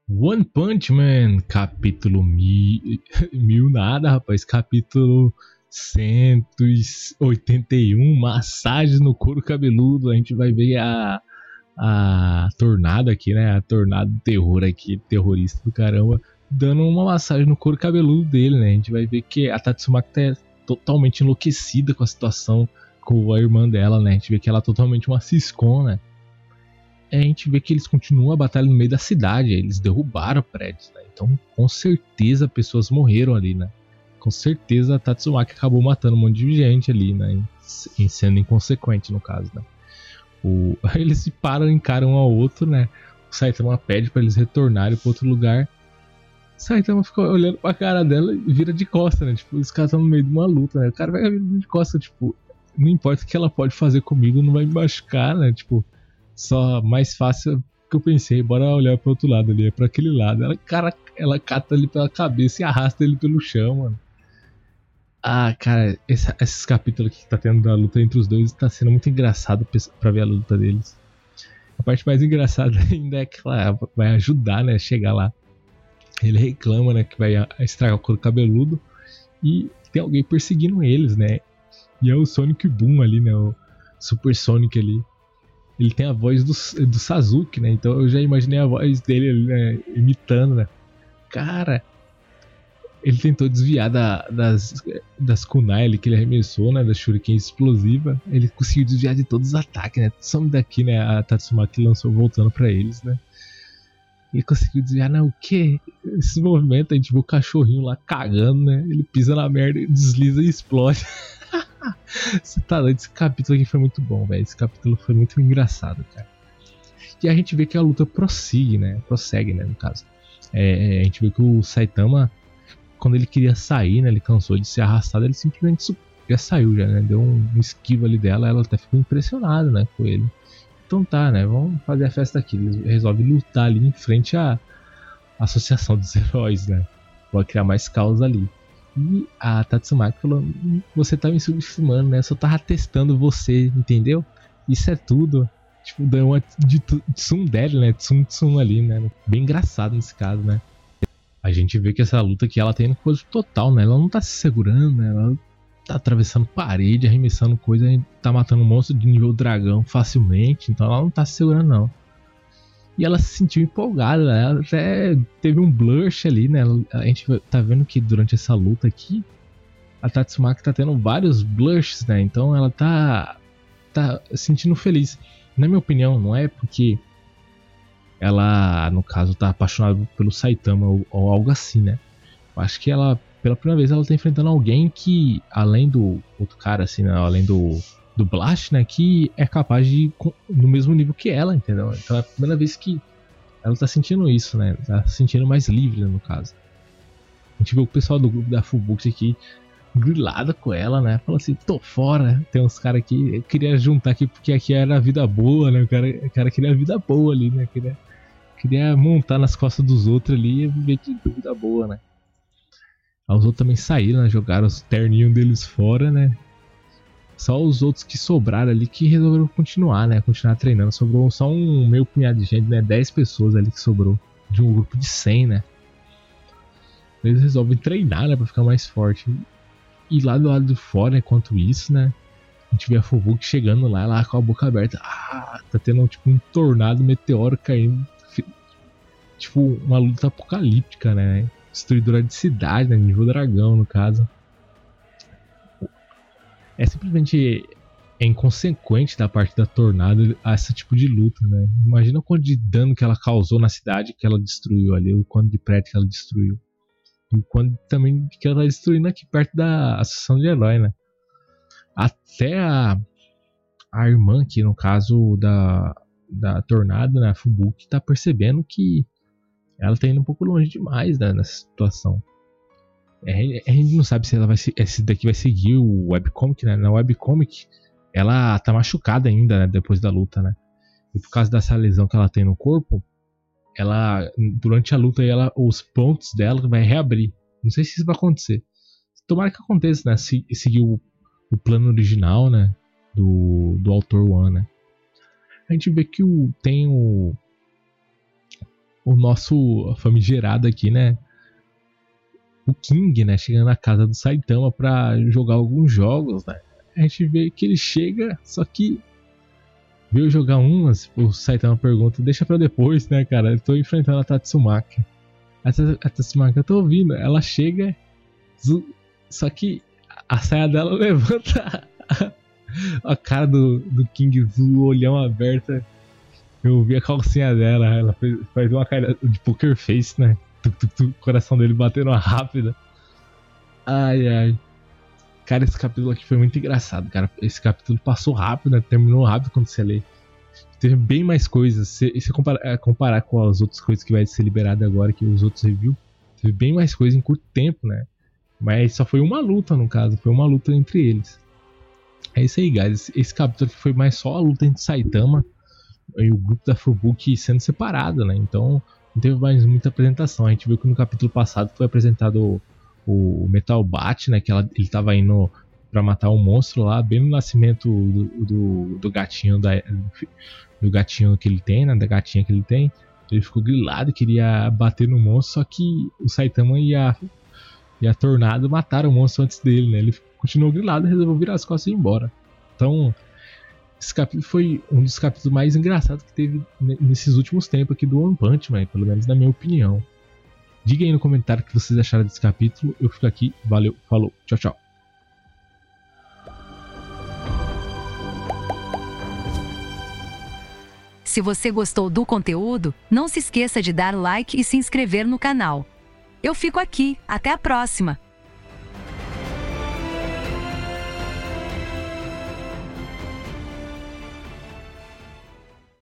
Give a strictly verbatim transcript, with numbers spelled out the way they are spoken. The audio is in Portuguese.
One Punch Man, capítulo mil, mil nada, rapaz, capítulo cento e oitenta e um, massagem no couro cabeludo. A gente vai ver a, a Tornado aqui, né, a Tornado terror aqui, terrorista do caramba, dando uma massagem no couro cabeludo dele, né. A gente vai ver que a Tatsumaki tá totalmente enlouquecida com a situação com a irmã dela, né. A gente vê que ela é totalmente uma ciscona. A gente vê que eles continuam a batalha no meio da cidade, eles derrubaram prédios, né? Então com certeza pessoas morreram ali, né? Com certeza a Tatsumaki acabou matando um monte de gente ali, né? Em sendo inconsequente no caso, né? O... Eles se param, encaram um ao outro, né? O Saitama pede pra eles retornarem para outro lugar. O Saitama fica olhando pra cara dela e vira de costa, né? Tipo, os caras estão no meio de uma luta, né? O cara vai virar de costa, tipo, não importa o que ela pode fazer comigo, não vai me machucar, né? Tipo, só mais fácil que eu pensei, bora olhar pro outro lado ali, é pra aquele lado. Ela, cara, ela cata ele pela cabeça e arrasta ele pelo chão, mano. Ah, cara, esse, esses capítulos aqui que tá tendo da luta entre os dois tá sendo muito engraçado pra ver a luta deles. A parte mais engraçada ainda é que ela vai ajudar, né, a chegar lá. Ele reclama, né, que vai estragar o couro cabeludo e tem alguém perseguindo eles, né. E é o Sonic Boom ali, né, o Super Sonic ali. Ele tem a voz do, do Sasuke, né? Então eu já imaginei a voz dele ali, né? Imitando, né? Cara, ele tentou desviar da, das, das kunai ali que ele arremessou, né? Da shuriken explosiva. Ele conseguiu desviar de todos os ataques, né? Some daqui, né? A Tatsumaki lançou voltando pra eles, né? Ele conseguiu desviar, não, o quê? Esse movimento, a gente vê o cachorrinho lá cagando, né? Ele pisa na merda, desliza e explode. Você tá doido? Esse capítulo aqui foi muito bom, velho. Esse capítulo foi muito engraçado, cara. E a gente vê que a luta prossegue, né? Prossegue, né? No caso. É, a gente vê que o Saitama, quando ele queria sair, né? Ele cansou de ser arrastado, ele simplesmente já saiu, já, né? Deu um, um esquivo ali dela, ela até ficou impressionada, né? Com ele. Então tá, né? Vamos fazer a festa aqui. Eles resolvem lutar ali em frente à Associação dos Heróis, né? Vai criar mais caos ali. E a Tatsumaki falou: você tá me subestimando, né? Eu só tava testando você, entendeu? Isso é tudo. Tipo, deu uma de tsundere, né? Tsum tsum ali, né? Bem engraçado nesse caso, né? A gente vê que essa luta aqui ela tem coisa total, né? Ela não tá se segurando, né? Ela tá atravessando parede, arremessando coisa, tá matando um monstro de nível dragão facilmente. Então ela não tá se segurando, não. E ela se sentiu empolgada, né? Ela até teve um blush ali, né? A gente tá vendo que durante essa luta aqui, a Tatsumaki tá tendo vários blushes, né? Então ela tá, tá sentindo feliz. Na minha opinião, não é porque ela, no caso, tá apaixonada pelo Saitama ou, ou algo assim, né? Eu acho que ela, pela primeira vez, ela tá enfrentando alguém que, além do outro cara, assim, né? Além do, do Blast, né? Que é capaz de ir no mesmo nível que ela, entendeu? Então é a primeira vez que ela tá sentindo isso, né? Tá se sentindo mais livre, no caso. A gente vê o pessoal do grupo da Fubuki aqui grilada com ela, né? Fala assim, tô fora. Tem uns caras aqui, eu queria juntar aqui porque aqui era a vida boa, né? O cara, o cara queria a vida boa ali, né? Queria, queria montar nas costas dos outros ali e viver de vida boa, né? Aí os outros também saíram, né? Jogaram os terninhos deles fora, né? Só os outros que sobraram ali que resolveram continuar, né? Continuar treinando. Sobrou só um meio punhado de gente, né? dez pessoas ali que sobrou. De um grupo de cem, né? Eles resolvem treinar, né? Pra ficar mais forte. E lá do lado de fora, enquanto isso, né? A gente vê a Fubuki chegando lá, lá com a boca aberta. Ah, tá tendo tipo um tornado meteoro caindo. Tipo, uma luta apocalíptica, né? Destruidora de cidade, né? Nível dragão, no caso. É simplesmente é inconsequente da parte da Tornado a esse tipo de luta, né? Imagina o quanto de dano que ela causou na cidade que ela destruiu ali, o quanto de prédio que ela destruiu. E o quanto também que ela tá destruindo aqui perto da Associação de Herói, né? Até a, a irmã aqui, no caso da, da Tornado, né? A Fubuki, tá percebendo que ela tá indo um pouco longe demais, né, nessa situação. É, a gente não sabe se ela vai se, esse daqui vai seguir o webcomic, né? Na webcomic, ela tá machucada ainda, né, depois da luta, né? E por causa dessa lesão que ela tem no corpo, ela durante a luta ela, os pontos dela vai reabrir. Não sei se isso vai acontecer. Tomara que aconteça, né? Se, seguir o, o plano original, né? Do, do autor One, né? A gente vê que o, tem o o nosso famigerado aqui, né? O King, né? Chegando na casa do Saitama pra jogar alguns jogos, né? A gente vê que ele chega, só que veio jogar umas, o Saitama pergunta, deixa pra depois, né, cara? Eu tô enfrentando a Tatsumaki. A, a Tatsumaki, eu tô ouvindo, ela chega, só que a saia dela levanta a, a cara do, do King, o olhão aberto. Eu vi a calcinha dela, ela fez, faz uma cara de poker face, né? Tuc, tuc, tuc, o coração dele batendo rápida. Ai, ai. Cara, esse capítulo aqui foi muito engraçado, cara. Esse capítulo passou rápido, né? Terminou rápido quando você lê. Teve bem mais coisas. Se você comparar, comparar com as outras coisas que vai ser liberada agora, que os outros reviews, teve bem mais coisa em curto tempo, né? Mas só foi uma luta, no caso. Foi uma luta entre eles. É isso aí, guys. Esse, esse capítulo aqui foi mais só a luta entre Saitama e o grupo da Fubuki sendo separado, né? Então não teve mais muita apresentação. A gente viu que no capítulo passado foi apresentado o, o Metal Bat, né? Que ela, ele tava indo pra matar um monstro lá, bem no nascimento do, do, do gatinho da, do gatinho que ele tem, né? Da gatinha que ele tem. Ele ficou grilado e queria bater no monstro, só que o Saitama e a, e a Tornado mataram o monstro antes dele, né? Ele continuou grilado e resolveu virar as costas e ir embora. Então esse capítulo foi um dos capítulos mais engraçados que teve nesses últimos tempos aqui do One Punch Man, pelo menos na minha opinião. Diga aí no comentário o que vocês acharam desse capítulo. Eu fico aqui, valeu, falou, tchau, tchau. Se você gostou do conteúdo, não se esqueça de dar like e se inscrever no canal. Eu fico aqui, até a próxima!